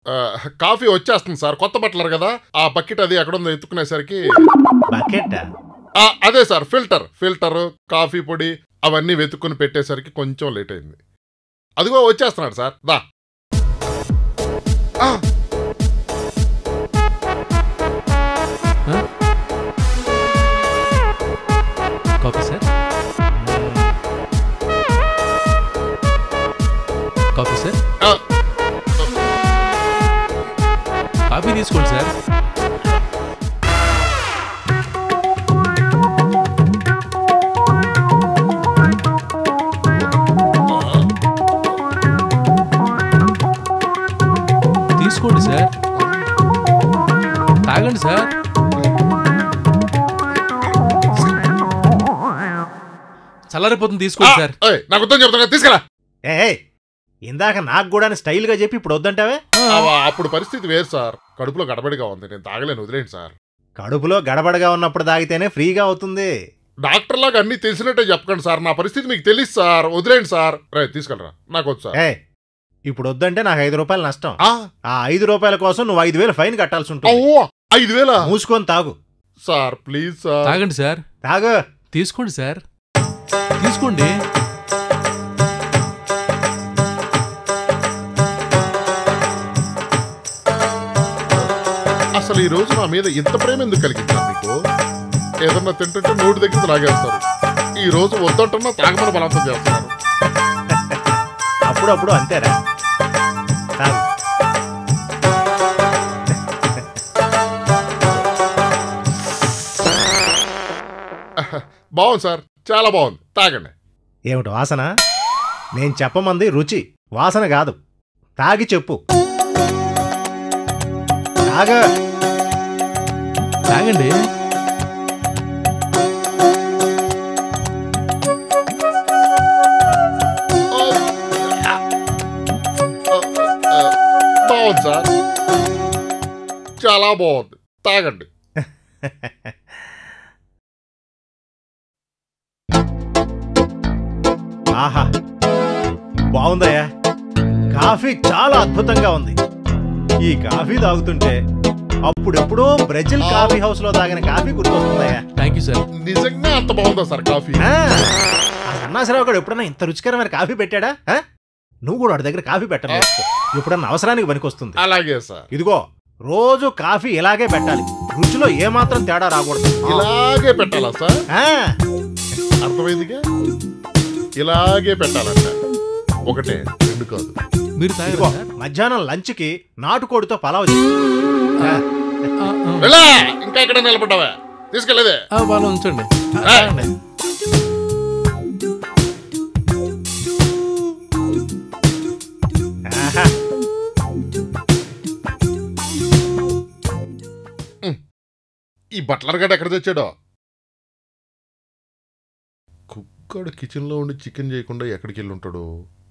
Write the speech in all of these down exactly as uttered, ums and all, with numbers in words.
Coffee వచ్చేస్తుంది sir, కొత్త Buttler కదా, ఆ బకెట్ అది ఎక్కడ ఉందో ఎత్తుకునేసరికి. బకెట్? అదే సార్, ఫిల్టర్ ఫిల్టర్ కాఫీ పొడి అవన్నీ వెతుక్కుని పెట్టేసరికి కొంచెం లేట్ అయింది. అదిగో వచ్చేస్తున్నాడు సార్. దా coffee sir. Coffee sir. Coffee తీసుకోండి సార్. తీసుకోండి సార్, తాగండి సార్. చల్లారిపోతుంది, తీసుకోండి సార్. నాకు వద్దని చెప్తున్నా, తీసుకురా. ఏ ఇందాక నాకు కూడా స్టైల్ గా చెప్పి ఇప్పుడు వద్దంటావే? అప్పుడు పరిస్థితి వేరు సార్, కడుపులో గడబడిగా ఉంది, నేను తాగలేను, వదిలేండి సార్. కడుపులో గడబడగా ఉన్నప్పుడు తాగితేనే ఫ్రీగా అవుతుంది. డాక్టర్ లాగా అన్ని తెలిసినట్టే చెప్పకండి సార్, నా పరిస్థితి మీకు తెలుసు సార్, వదిలేండి సార్. రే తీసుకెళ్ళరా, నాకు వద్దు సార్. ఏ ఇప్పుడు వద్దంటే నాకు ఐదు రూపాయలు నష్టం. ఆ ఐదు రూపాయల కోసం నువ్వు ఐదు వేలు ఫైన్ కట్టాల్సి ఉంటుంది. ఐదు వేల మూసుకొని తాగు సార్, ప్లీజ్ సార్. తాగండి సార్. తాగు. తీసుకోండి సార్, తీసుకోండి. అసలు ఈ రోజు నా మీద ఇంత ప్రేమ ఎందుకు కలిగించారు మీకు? ఏదన్నా తింటుంటే నోటి దగ్గర తాగేస్తారు, ఈ రోజు వద్దంటున్నా తాగమని బలవంతం చేస్తున్నారు. అప్పుడప్పుడు అంతేరా. బాగుంది సార్, చాలా బాగుంది, తాగండి. ఏమిటి వాసన? నేను చెప్పమంది రుచి, వాసన కాదు. తాగి చెప్పు. తాగ. తాగండి. బాగుంది సార్, చాలా బాగుంది, తాగండి. ఆహా, బాగుందయ్యా, కాఫీ చాలా అద్భుతంగా ఉంది. ఈ కాఫీ తాగుతుంటే అప్పుడెప్పుడో బ్రెజిల్ కాఫీ హౌస్ లో తాగిన కాఫీ గుర్తొస్తుందయ్యా. Thank you sir. నిజంగా అంత బాగుందా సార్ కాఫీ? ఆ సన్నాసరావు గారు ఎప్పుడన్నా ఇంత రుచికరమైన కాఫీ పెట్టాడా? నువ్వు కూడా వాడి దగ్గర కాఫీ పెట్టాలి, ఎప్పుడన్నా అవసరానికి పనికొస్తుంది. అలాగే సార్. ఇదిగో రోజు కాఫీ ఇలాగే పెట్టాలి, రుచిలో ఏమాత్రం తేడా రాకూడదు. ఇలాగే పెట్టాలా సార్? అర్థమైందిగా, ఇలాగే పెట్టాలంట, ఒకటే రెండు కాదు. మీరు మధ్యాహ్నం లంచ్ కి నాటుకోడితో పలావ్. ఇంకా ఇక్కడ నిలబడ్డావా? తీసుకెళ్ళదే. వాళ్ళు ఉంచండి. ఈ బట్లర్ గడ్డ ఎక్కడ తెచ్చాడో? కుక్కడు కిచెన్ లో ఉండి చికెన్ చేయకుండా ఎక్కడికి వెళ్ళి ఉంటాడు?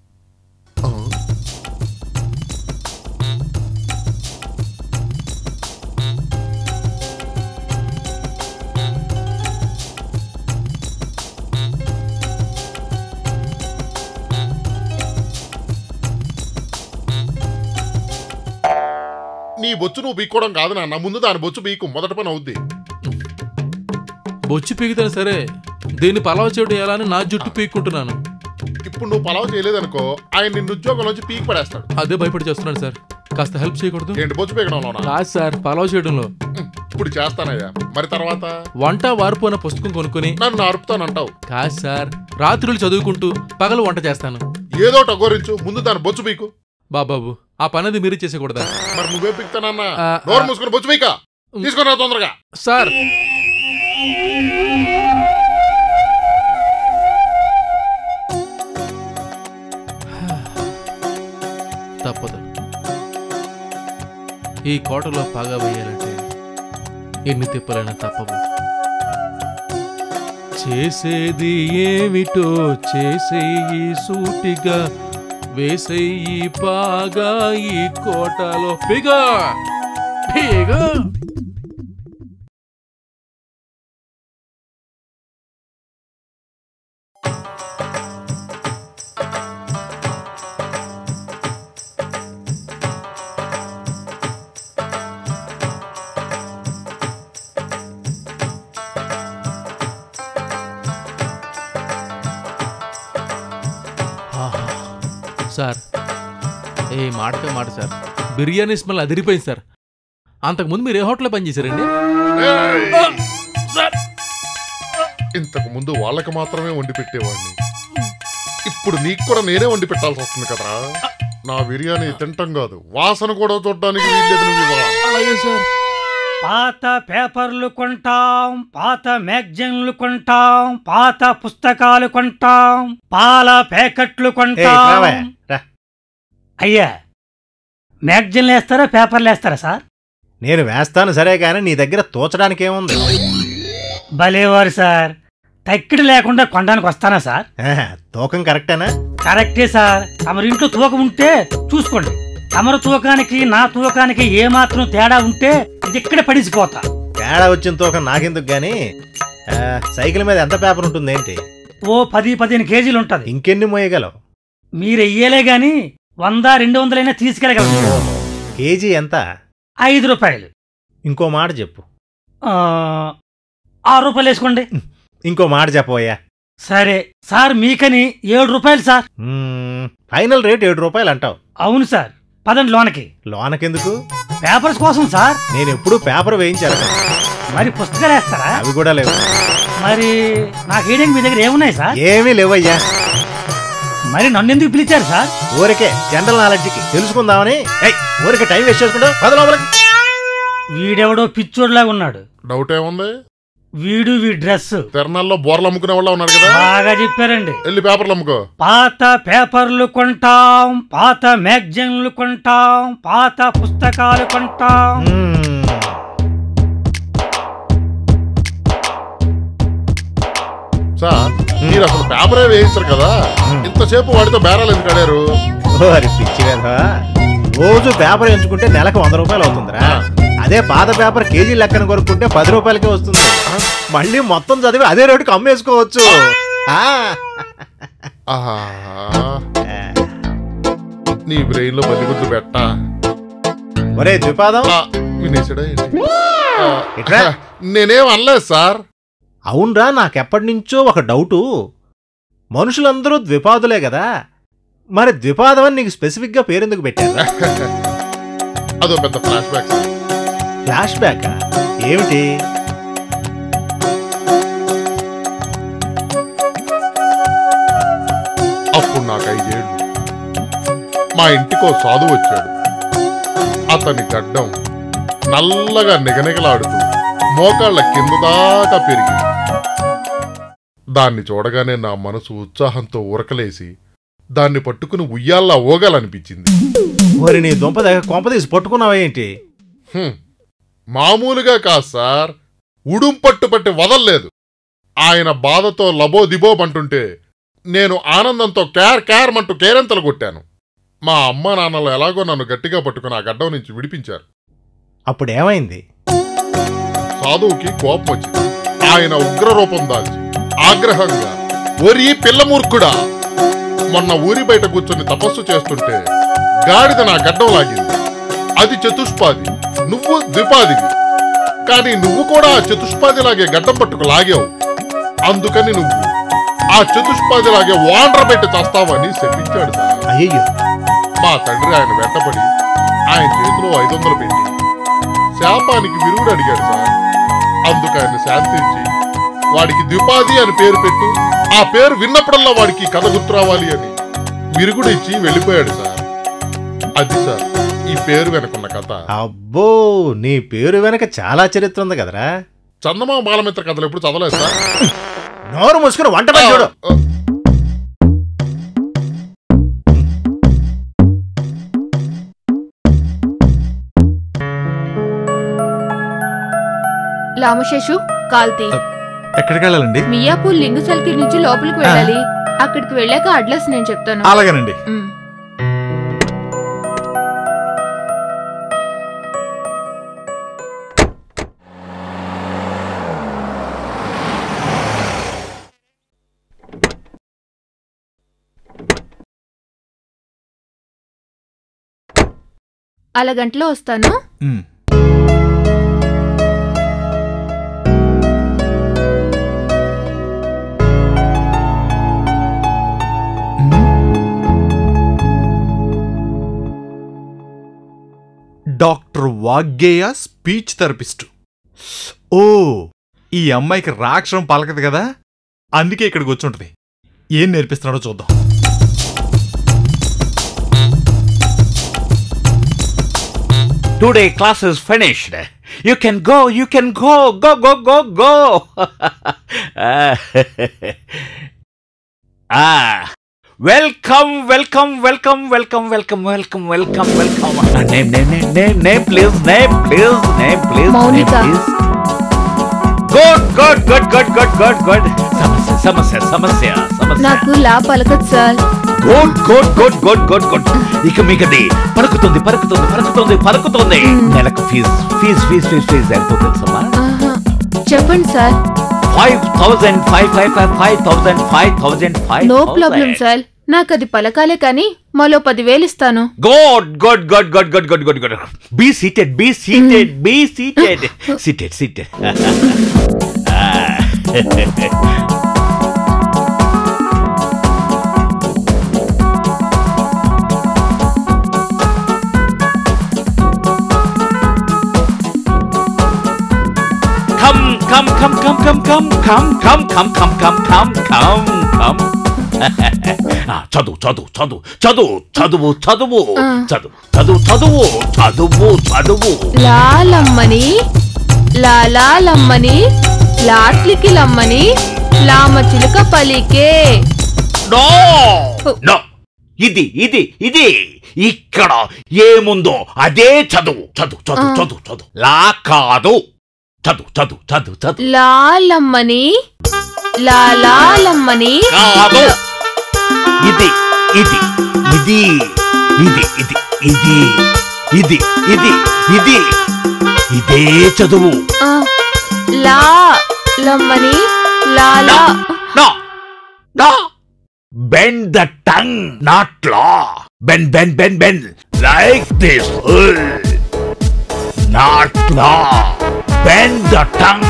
నీ బొచ్చు నువ్వు పీక్కోవడం కాదు నాన్న, ముందు దాని బొచ్చు పీకు, మొదటి పని అవుద్ది. బొచ్చు పీకుతాను సరే, దీన్ని పలావ్ చేయడం ఎలా అని నా జుట్టు పీక్కుంటున్నాను. ఇప్పుడు నువ్వు పలావ్ చేయలేదనుకో, ఆయన నిన్ను ఉద్యోగం నుంచి పీక్ పడేస్తాడు. అదే భయపడి చేస్తున్నాను సార్, కాస్త హెల్ప్ చేయకూడదు? ఏంటి బొచ్చు పీకడంలో? కాదు సార్, పలావ్ చేయడంలో. ఇప్పుడు చేస్తానయ్యా, మరి తర్వాత? వంట వార్పు అన్న పుస్తకం కొనుక్కొని నన్ను అరుపుతానంటావు? కాదు సార్, రాత్రులు చదువుకుంటూ పగలు వంట చేస్తాను. ఏదో టగోరించు, ముందు దాని బొచ్చు పీకు. బాబాబు, ఆ పనది మీరే చేసేకూడదా? మరి నువ్వే పీకుతానన్నా, నోరు మూసుకుని బొచ్చు పీక. తీసుకురా తొందరగా. సార్ తప్పదు, ఈ కోటలో పాగా వేయాలంటే ఎన్ని తిప్పలైనా తప్పవు. చేసేది ఏమిటో చేసేయి సూటిగా, వేసేయి పాగా ఈ కోటలో పిగా పిగా. ఏ మాటకే మాట సార్, బిర్యానీ స్మెల్ అదిరిపోయింది సార్. అంతకుముందు మీరు ఏ హోటల్లో పనిచేశారండి? ఇంతకు ముందు వాళ్ళకి మాత్రమే వండి పెట్టేవాడిని, ఇప్పుడు నీకు కూడా నేనే వండి పెట్టాల్సి వస్తుంది కదరా. నా బిర్యానీ తింటాం కాదు, వాసన కూడా చూడడానికి వీల్లేదు. నువ్వు అలాగే సార్. పాత పేపర్లు కొంటాం, పాత మ్యాగజైన్లు కొంటాం, పాత పుస్తకాలు కొంటాం, పాల ప్యాకెట్లు కొంటాం. అయ్యా, మ్యాగజైన్లు వేస్తారా పేపర్లు వేస్తారా సార్? నేను వేస్తాను సరే కానీ నీ దగ్గర తోచడానికి ఏముంది? భలేవారు సార్, తక్కిడి లేకుండా కొనడానికి వస్తానా సార్? తూకం కరెక్టేనా? కరెక్టే సార్. తమరింట్లో తూకం ఉంటే చూసుకోండి. తమరు తూకానికి నా తూకానికి ఏమాత్రం తేడా ఉంటే ఇది ఇక్కడే పడిసిపోతా. తేడా వచ్చిన తూకం నాకెందుకు గాని, సైకిల్ మీద ఎంత పేపర్ ఉంటుంది ఏంటి? ఓ పది పదిహేను కేజీలు ఉంటది. ఇంకెన్ని మోయగలవు? మీరు వెయ్యలే గాని వంద రెండు వందలైనా తీసుకెళ్ళగలరు. కేజీ ఎంత? ఐదు రూపాయలు. ఇంకో మాట చెప్పు. ఆరు రూపాయలు వేసుకోండి. ఇంకో మాట చెప్పవయ్యా. సరే సార్, మీకని ఏడు రూపాయలు సార్. ఫైనల్ రేట్ ఏడు రూపాయలు అంటావు? అవును సార్. పదండి లోనకి. లోనకెందుకు? పేపర్స్ కోసం సార్. నేను ఎప్పుడు పేపర్ వేయించాను. మరి పుస్తకాలు వేస్తారా? అవి కూడా లేవు. మరి నాకు వేయడానికి మీ దగ్గర ఏమున్నాయి సార్? ఏమీ లేవయ్యా. మరి నన్ను ఎందుకు పిలిచారు సార్? ఊరికే జనరల్ నాలెడ్జ్కి తెలుసుకుందామని. ఊరికే టైం వేస్ట్ చేసుకుంటావు. పద లోపలికి. వీడెవడో పిచ్చోడ్లాగా ఉన్నాడు. డౌట్ ఏముంది? వీడు వీడి డ్రెస్ తిరణాల్లో బోర్లు అమ్ముకునే వాళ్ళు ఉన్నారు కదా. బాగా చెప్పారండి. వెళ్ళి పేపర్లు అమ్ముకో. పాత పేపర్లు కొంటాం, పాత మ్యాగజైన్లు కొంటాం, పాత పుస్తకాలు కొంటాం. సార్, మీరు అసలు పేపరే వేయించరు కదా, ఇంతసేపు వాడితో బేరాలు ఎందుకు ఆడారు? పిచ్చి కదా. రోజు పేపర్ ఎంచుకుంటే నెలకు వంద రూపాయలు అవుతుందిరా. అదే పాత పేపర్ కేజీ లెక్కన కొనుక్కుంటే పది రూపాయలకే వస్తుంది. మళ్ళీ మొత్తం చదివి అదే రేటుకి అమ్మేసుకోవచ్చు. నీ బ్రెయిన్ లో బల్లిగుడ్లు పెట్ట. ఒరే ద్విపాదం, వినేసాడా? నేనేం అనలేదు సార్. అవునరా, నాకెప్పటి నుంచో ఒక డౌటు. మనుషులందరూ ద్విపాదులే కదా, మరి ద్విపాదం అని నీకు స్పెసిఫిక్ గా పేరెందుకు పెట్టారు? అదో పెద్ద ఫ్లాష్ బ్యాక్. ఫ్లాష్ బ్యాక్ ఏమిటి? అప్పుడు నాకు ఐదేళ్లు. మా ఇంటికో సాధువు వచ్చాడు. అతని గడ్డం నల్లగా నిగనిగలాడుతూ మోకాళ్ళ కింద దాకా పెరిగి, దాన్ని చూడగానే నా మనసు ఉత్సాహంతో ఉరకలేసి దాన్ని పట్టుకుని ఉయ్యాల్లా ఊగాలనిపించింది. మరి నీ దుంప దగ్గర కొంపదీసి పట్టుకున్నావా ఏంటి? మామూలుగా కాదు సార్, ఉడుం పట్టు పట్టి వదల్లేదు. ఆయన బాధతో లబో దిబోమంటుంటే నేను ఆనందంతో క్యార్ క్యార్ మంటూ కేరింతలు కొట్టాను. మా అమ్మ నాన్నలు ఎలాగో నన్ను గట్టిగా పట్టుకుని ఆ గడ్డం నుంచి విడిపించారు. అప్పుడేమైంది? సాధువుకి కోపం వచ్చింది. ఆయన ఉగ్రరూపం దాల్చి ఆగ్రహంగా, ఒరి పిల్లమూర్ఖుడా, మొన్న ఊరి బయట కూర్చొని తపస్సు చేస్తుంటే గాడిద నా గడ్డం లాగింది. అది చతుష్పాది, నువ్వు ద్విపాదివి. కానీ నువ్వు కూడా ఆ చతుష్పాదిలాగే గడ్డం పట్టుకు లాగావు. అందుకని నువ్వు ఆ చతుష్పాదిలాగే వాండ్ర పెట్టి చేస్తావని శపించాడు సార్. అయ్యో! మా తండ్రి ఆయన వెంటపడి ఆయన చేతిలో ఐదు వందలు పెట్టి శాపానికి విరుగుడు అడిగాడు సార్. అందుకు ఆయన శాంతించి వాడికి ద్విపాది అని పేరు పెట్టు, ఆ పేరు విన్నప్పుడల్లా వాడికి కథ గుర్తు రావాలి అని విరుగుడు ఇచ్చి వెళ్ళిపోయాడు సార్. అది సార్ ఈ పేరు వెనకున్న కథ. అబ్బో, నీ పేరు వెనక చాలా చరిత్ర ఉంది కదరా. చందమామ బాలమిత్ర కథలు ఎప్పుడు చదవలేదు సార్. నోరు మూసుకుని వంట పని చూడు. లామశేషు, కాల్తీ. ఎక్కడికి వెళ్ళాలండి? మియాపూర్ లింగ సర్కిల్ నుంచి లోపలికి వెళ్ళాలి. అక్కడికి వెళ్ళాక అడ్రస్ నేను చెప్తాను. అలాగేనండి. అలా గంటలో వస్తాను. Doctor Vaggeya speech therapist. ఓ, ఈ అమ్మాయికి రాక్షరం పలకదు కదా, అందుకే ఇక్కడికి వచ్చి ఉంటుంది. ఏం నేర్పిస్తున్నాడో చూద్దాం. Today class is finished. You can go, you can go, go, go, go, go. Ah, welcome, welcome, welcome, welcome, welcome, welcome, welcome, welcome. Uh, name, name, name, name, name, please, name, please, name, please, Monica. name, please. Good, good, good, good, good, good, good. Samasya, samasya, samasya, samasya. నాకు లా పలకదు సార్. Good good good good good good ఇక మీకది పలుకుతుంది పలుకుతుంది పలుకుతుంది పలుకుతుంది. నెలకు fee fee fee fee fee ఎంతో తెలుసమ్మా? ఆహా, చెప్పండి sir. Five thousand five five five five thousand five thousand five. No problem sir, నాకు అది పలకాలే కానీ మరో పదివేలు ఇస్తాను. Good good good good good good good good be seated be seated be seated seated seated. Come, come, come, come, come, come, come, come, come, come, come, come, come. చదువు చదువు చదువు చదువు చదువు చదువు చదువు చదువు చదువు చదువు చదువు. లాలమ్మని లాలాలమ్మని లాట్లికి లమ్మని లామ చిలుక పలికే. నో నో, ఇది ఇది ఇది ఇక్కడ ఏముందో అదే చదువు చదువు చదువు చదువు చదువు. లా కాదు, చదువు చదువు చదువు చదువు. లాలమ్మని లాలాలమ్మని కాదు, ఇది ఇది ఇది ఇది ఇది ఇది ఇది ఇది ఇది ఇదే చదువు. ఆ, లా లమ్మని లాలా. No, no, bend the tongue, not law. Bend, bend, bend, bend, like this. Not law. Bend the tongue.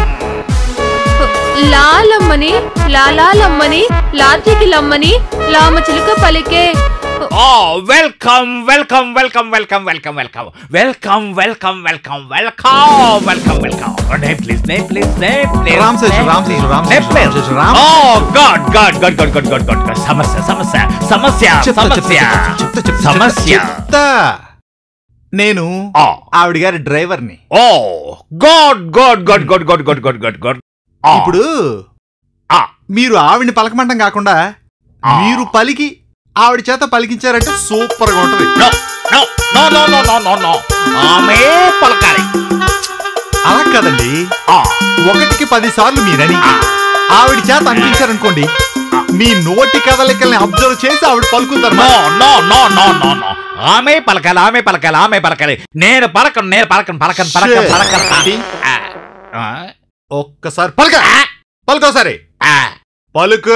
లాలమ్మని లాలాలమ్మని లాట్లికి లమ్మని లామ చిలుక పలికే. Oh, welcome, welcome, welcome, welcome, welcome, welcome, welcome, welcome, welcome, welcome, welcome, welcome. Name, please, name, please, name, please. Ram Seshu, Ram Seshu, Ram Name, Seshu, please. Ram Seshu, Ram. Oh, God, God, God, God, God, God, God, God. Samasya, samasya, samasya, samasya, samasya. చెప్తా. నేను ఆవిడ గారి డ్రైవర్ని. Oh, God, God, God, God, God, God, God, God, God. ఇప్పుడు మీరు ఆవిడ్ని పలకమంటం కాకుండా మీరు పలికి ఆవిడ చేత పలికించారంటే సూపర్ గా ఉంటది. No, no, no, no, no, no, no, no. ఆమె పలకాలి. అలా కాదండి, ఒకటికి పది సార్లు మీరని ఆవిడ చేత అనిపించారనుకోండి, మీ నోటి కదలికల్ని అబ్జర్వ్ చేసి ఆవిడ పలుకుతారు. No, no, no, no, no, no. ఆమె పలకాలి, ఆమె పలకాలి, ఆమె పలకాలి. నేను పలకను, నేను పలకను, పలకను, పలకను, పలకను. ఒక్కసారి పలక పలుకోసారి పలుకు.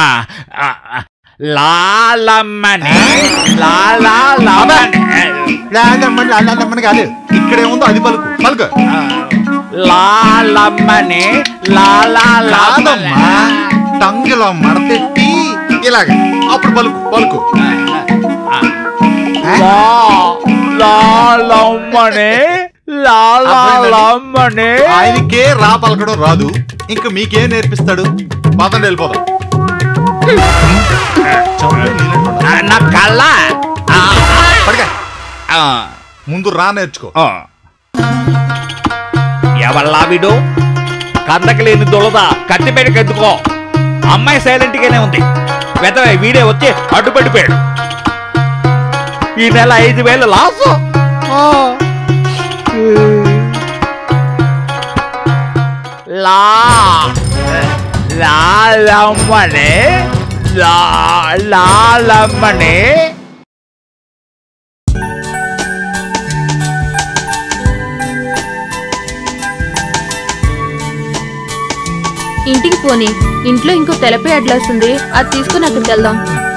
లాలమ్మని లాలమ్మని లాలమ్మని కాదు, ఇక్కడేముందో అది పలుకు పలుకు. లాలమ్మని లాలమ్మా టంగులో మడతెట్టి ఇలాగ అప్పుడు పలుకు పలుకు. లాలమ్మని లాలమ్మని. ఆయనకే రా పలకడం రాదు, ఇంకా మీకేం నేర్పిస్తాడు? పదండి వెళ్ళిపోదాం. నా కళ్ళ ముందు రా నేర్చుకో. ఎవల్లా వీడు? కందకి లేని దొలదా కత్తిపేటకి ఎత్తుకో. అమ్మాయి సైలెంట్ గానే ఉంది, వెతవే వీడే వచ్చి అడ్డుపడిపోయాడు. ఈ నెల ఐదు వేలు లాసు. లా లాలమ్మనే లా లాలమ్మనే. ఇంటికి పోనీ, ఇంట్లో ఇంకో తెలపే అడ్లాస్ ఉంది, అది తీసుకుని అక్కడికి వెళ్దాం.